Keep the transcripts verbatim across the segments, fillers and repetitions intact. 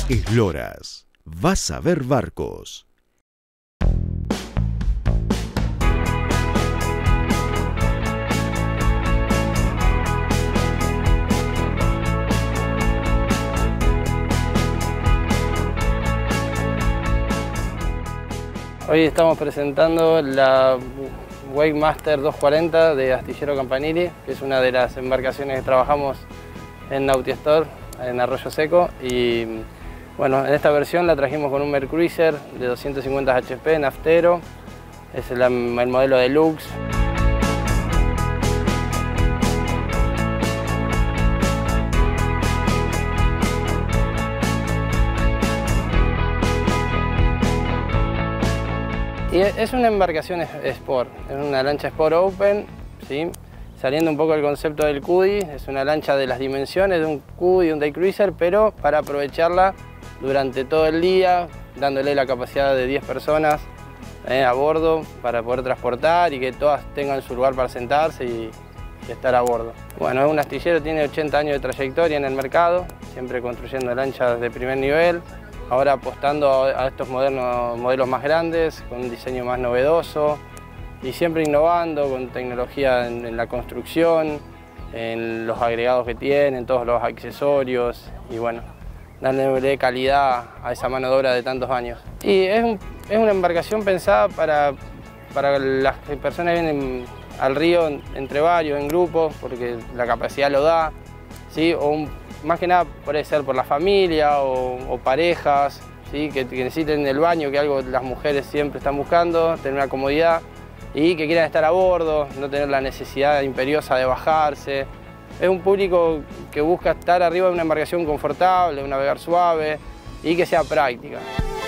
Esloras, vas a ver barcos. Hoy estamos presentando la Wakemaster doscientos cuarenta de Astillero Campanili, que es una de las embarcaciones que trabajamos en Nautiestor, en Arroyo Seco. Y bueno, en esta versión la trajimos con un Mercruiser de doscientos cincuenta H P naftero, es el, el modelo Deluxe. Y es una embarcación Sport, es una lancha Sport Open, ¿sí? Saliendo un poco del concepto del Cuddy, es una lancha de las dimensiones de un Cuddy y un Day Cruiser, pero para aprovecharla durante todo el día, dándole la capacidad de diez personas eh, a bordo para poder transportar y que todas tengan su lugar para sentarse y, y estar a bordo. Bueno, es un astillero, tiene ochenta años de trayectoria en el mercado, siempre construyendo lanchas de primer nivel. Ahora apostando a estos modernos, modelos más grandes, con un diseño más novedoso y siempre innovando con tecnología en, en la construcción, en los agregados que tienen, todos los accesorios y bueno, dándole calidad a esa mano de obra de tantos años. Y es, un, es una embarcación pensada para, para las personas que vienen al río entre varios, en grupos, porque la capacidad lo da, ¿sí? O un, más que nada puede ser por la familia o, o parejas, ¿sí? que, que necesiten el baño, que algo las mujeres siempre están buscando, tener una comodidad y que quieran estar a bordo, no tener la necesidad imperiosa de bajarse. Es un público que busca estar arriba de una embarcación confortable, un navegar suave y que sea práctica.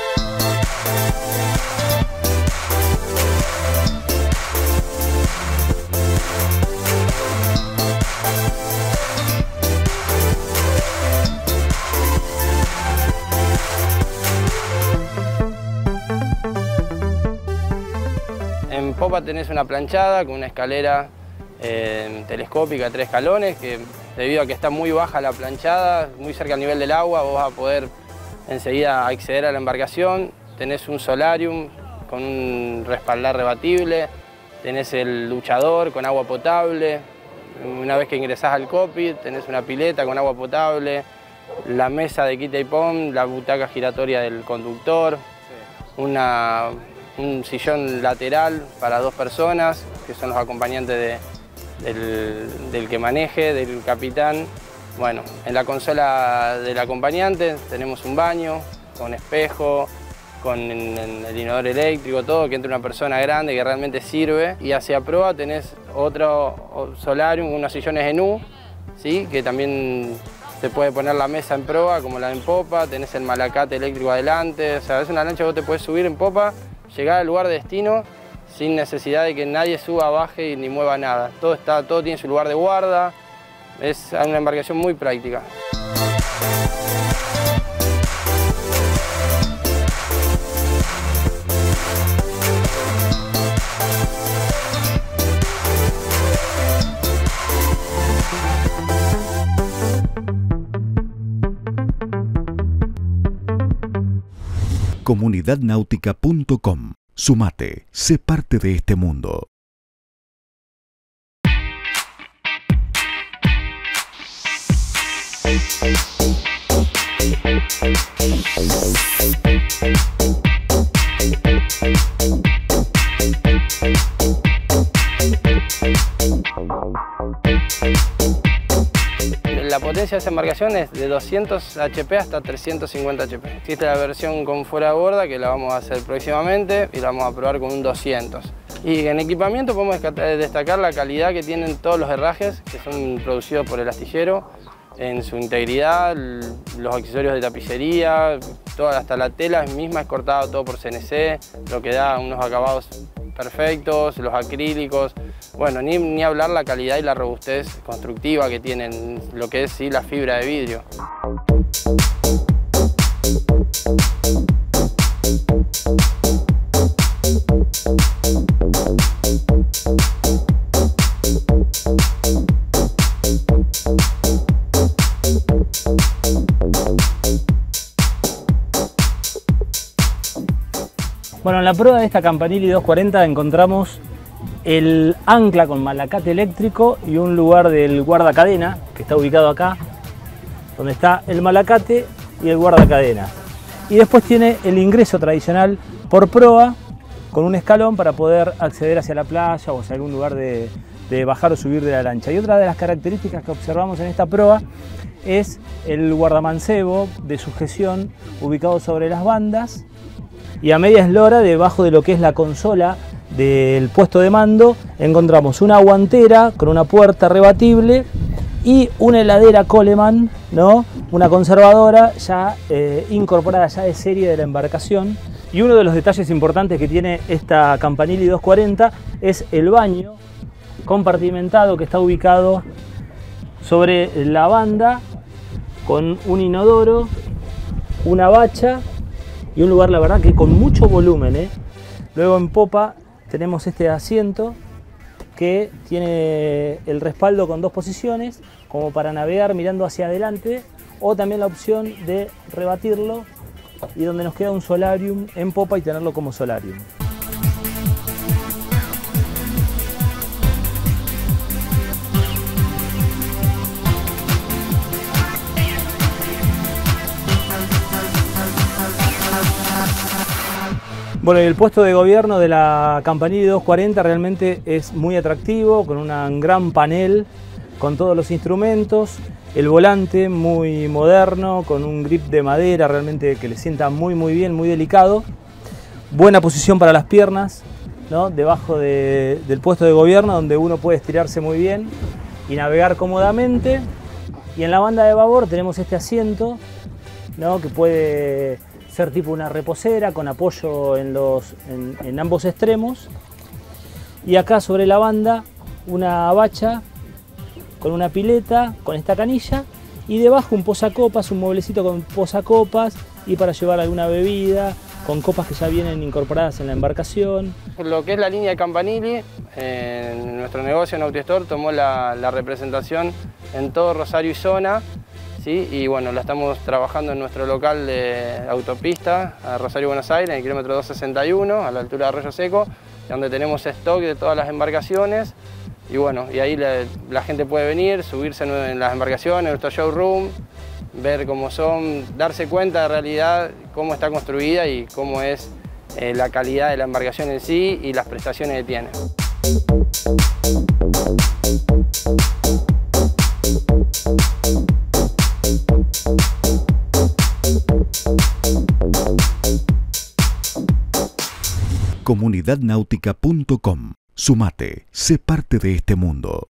En popa tenés una planchada con una escalera eh, telescópica de tres escalones, que debido a que está muy baja la planchada, muy cerca al nivel del agua, vos vas a poder enseguida acceder a la embarcación. Tenés un solarium con un respaldar rebatible, tenés el duchador con agua potable. Una vez que ingresás al cockpit tenés una pileta con agua potable, la mesa de quita y pon, la butaca giratoria del conductor, sí. una... un sillón lateral para dos personas, que son los acompañantes de, del, del que maneje, del capitán. Bueno, en la consola del acompañante tenemos un baño con espejo, con el inodoro eléctrico, todo, que entra una persona grande que realmente sirve. Y hacia proa tenés otro solarium, unos sillones en U, ¿sí? Que también se puede poner la mesa en proa, como la en popa, tenés el malacate eléctrico adelante. O sea, es una lancha que vos te podés subir en popa, llegar al lugar de destino sin necesidad de que nadie suba, baje ni mueva nada. Todo, está, todo tiene su lugar de guarda, es una embarcación muy práctica. comunidad náutica punto com. Sumate, sé parte de este mundo. La potencia de esa embarcación es de doscientos H P hasta trescientos cincuenta H P. Existe la versión con fuera de borda, que la vamos a hacer próximamente y la vamos a probar con un doscientos. Y en equipamiento podemos destacar la calidad que tienen todos los herrajes, que son producidos por el astillero, en su integridad, los accesorios de tapicería, toda, hasta la tela misma es cortada todo por C N C, lo que da unos acabados perfectos, los acrílicos. Bueno, ni, ni hablar la calidad y la robustez constructiva que tienen lo que es sí, la fibra de vidrio. Bueno, en la prueba de esta Campanili doscientos cuarenta encontramos el ancla con malacate eléctrico y un lugar del guardacadena, que está ubicado acá, donde está el malacate y el guardacadena. Y después tiene el ingreso tradicional por proa, con un escalón para poder acceder hacia la playa o hacia algún lugar de, de bajar o subir de la lancha. Y otra de las características que observamos en esta proa es el guardamancebo de sujeción ubicado sobre las bandas, y a media eslora, debajo de lo que es la consola del puesto de mando, encontramos una guantera con una puerta rebatible y una heladera Coleman, ¿no? Una conservadora ya eh, incorporada ya de serie de la embarcación. Y uno de los detalles importantes que tiene esta Campanili doscientos cuarenta es el baño compartimentado que está ubicado sobre la banda, con un inodoro, una bacha y un lugar, la verdad, que con mucho volumen, ¿eh? Luego en popa tenemos este asiento que tiene el respaldo con dos posiciones, como para navegar mirando hacia adelante, o también la opción de rebatirlo y donde nos queda un solarium en popa y tenerlo como solarium. Bueno, y el puesto de gobierno de la Campanili doscientos cuarenta realmente es muy atractivo, con un gran panel, con todos los instrumentos, el volante muy moderno, con un grip de madera realmente que le sienta muy muy bien, muy delicado, buena posición para las piernas, ¿no? Debajo de, del puesto de gobierno, donde uno puede estirarse muy bien y navegar cómodamente. Y en la banda de babor tenemos este asiento, ¿no? Que puede ser tipo una reposera con apoyo en, los, en, en ambos extremos, y acá sobre la banda una bacha con una pileta con esta canilla, y debajo un posacopas, un mueblecito con posacopas y para llevar alguna bebida, con copas que ya vienen incorporadas en la embarcación. Lo que es la línea de Campanili, en nuestro negocio NautiStore tomó la, la representación en todo Rosario y zona. ¿Sí? Y bueno, la estamos trabajando en nuestro local de autopista a Rosario, Buenos Aires, en el kilómetro doscientos sesenta y uno, a la altura de Arroyo Seco, donde tenemos stock de todas las embarcaciones. Y bueno, y ahí la, la gente puede venir, subirse en las embarcaciones, en nuestro showroom, ver cómo son, darse cuenta de realidad cómo está construida y cómo es eh, la calidad de la embarcación en sí y las prestaciones que tiene. comunidad náutica punto com. Sumate, sé parte de este mundo.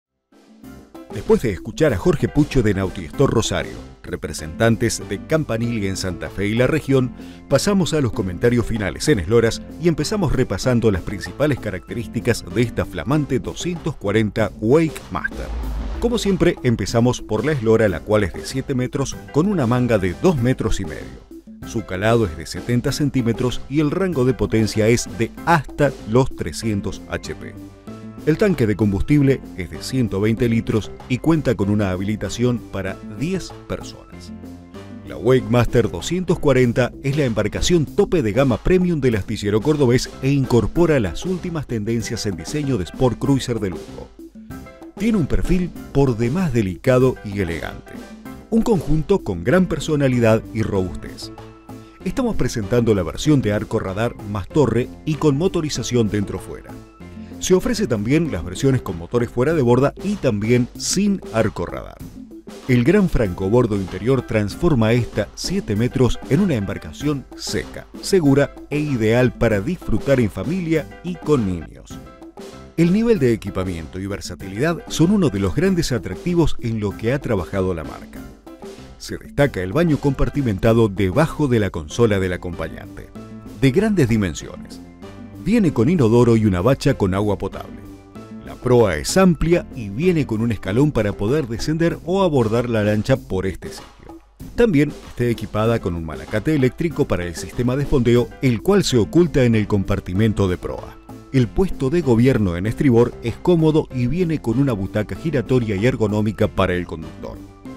Después de escuchar a Jorge Pucho de NautiStore Rosario, representantes de Campanili en Santa Fe y la región, pasamos a los comentarios finales en esloras y empezamos repasando las principales características de esta flamante doscientos cuarenta Wake Master. Como siempre, empezamos por la eslora, la cual es de siete metros con una manga de dos metros y medio. Su calado es de setenta centímetros y el rango de potencia es de hasta los trescientos hache pe. El tanque de combustible es de ciento veinte litros y cuenta con una habilitación para diez personas. La Wake Master doscientos cuarenta es la embarcación tope de gama premium del astillero cordobés e incorpora las últimas tendencias en diseño de Sport Cruiser de lujo. Tiene un perfil por demás delicado y elegante, un conjunto con gran personalidad y robustez. Estamos presentando la versión de arco radar más torre y con motorización dentro-fuera. Se ofrece también las versiones con motores fuera de borda y también sin arco radar. El gran francobordo interior transforma esta siete metros en una embarcación seca, segura e ideal para disfrutar en familia y con niños. El nivel de equipamiento y versatilidad son uno de los grandes atractivos en lo que ha trabajado la marca. Se destaca el baño compartimentado debajo de la consola del acompañante, de grandes dimensiones. Viene con inodoro y una bacha con agua potable. La proa es amplia y viene con un escalón para poder descender o abordar la lancha por este sitio. También está equipada con un malacate eléctrico para el sistema de fondeo, el cual se oculta en el compartimento de proa. El puesto de gobierno en estribor es cómodo y viene con una butaca giratoria y ergonómica para el conductor.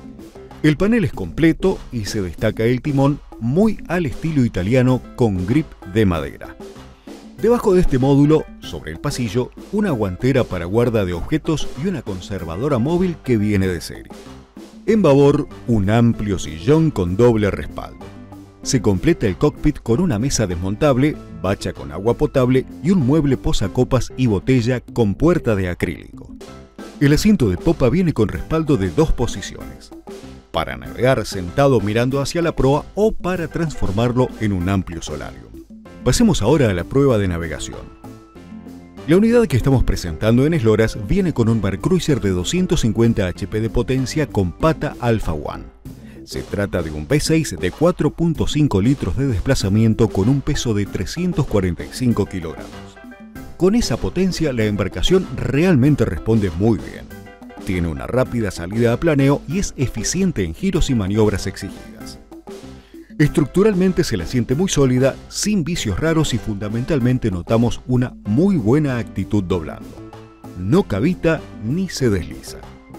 El panel es completo y se destaca el timón muy al estilo italiano con grip de madera. Debajo de este módulo, sobre el pasillo, una guantera para guarda de objetos y una conservadora móvil que viene de serie. En babor, un amplio sillón con doble respaldo. Se completa el cockpit con una mesa desmontable, bacha con agua potable y un mueble posacopas y botella con puerta de acrílico. El asiento de popa viene con respaldo de dos posiciones, para navegar sentado mirando hacia la proa o para transformarlo en un amplio solarium. Pasemos ahora a la prueba de navegación. La unidad que estamos presentando en Esloras viene con un Mercruiser de doscientos cincuenta hache pe de potencia con pata Alpha One. Se trata de un V seis de cuatro punto cinco litros de desplazamiento con un peso de trescientos cuarenta y cinco kilogramos. Con esa potencia la embarcación realmente responde muy bien. Tiene una rápida salida a planeo y es eficiente en giros y maniobras exigidas. Estructuralmente se la siente muy sólida, sin vicios raros y fundamentalmente notamos una muy buena actitud doblando. No cavita ni se desliza.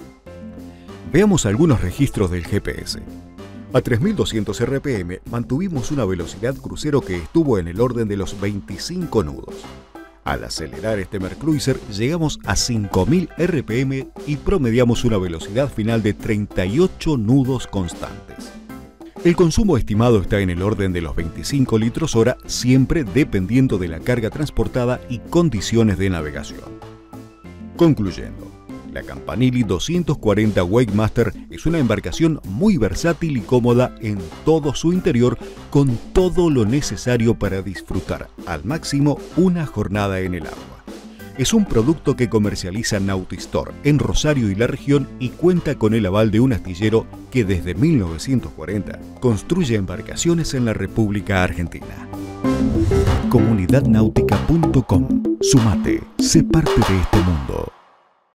Veamos algunos registros del G P S. A tres mil doscientos R P M mantuvimos una velocidad crucero que estuvo en el orden de los veinticinco nudos. Al acelerar este Mercruiser llegamos a cinco mil R P M y promediamos una velocidad final de treinta y ocho nudos constantes. El consumo estimado está en el orden de los veinticinco litros hora, siempre dependiendo de la carga transportada y condiciones de navegación. Concluyendo, la Campanili doscientos cuarenta Wakemaster es una embarcación muy versátil y cómoda en todo su interior, con todo lo necesario para disfrutar al máximo una jornada en el agua. Es un producto que comercializa Nautistore en Rosario y la región y cuenta con el aval de un astillero que desde mil novecientos cuarenta construye embarcaciones en la República Argentina. comunidad náutica punto com. Sumate, sé parte de este mundo.